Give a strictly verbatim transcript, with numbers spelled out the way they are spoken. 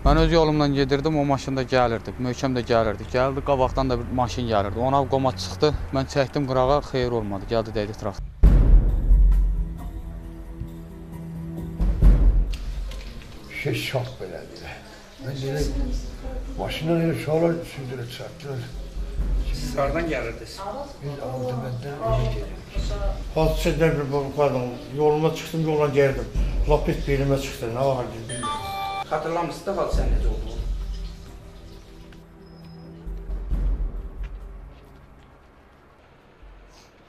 Mən öz yolumdan gedirdim, o maşında gəlirdi, möhkəm də gəlirdi. Gəldi, qabaqdan da bir maşın gəlirdi. Ona qoma çıxdı, mən çəkdim qırağa, xeyir olmadı, gəldi dəydi traktor. Şey şok belədir. Mən dedim, maşından elə şoğlar sürdürə çarpdılar. Siz hardan gəlirdiniz? Biz Ağzıbənddən önə gelirdik. Hadisədən bir qadın, yoluma çıxdım, yola gəldim. Lapet belimə çıxdı, nə var bilmirəm. Xatırlamırsınız da hadisənin necə olduğunu?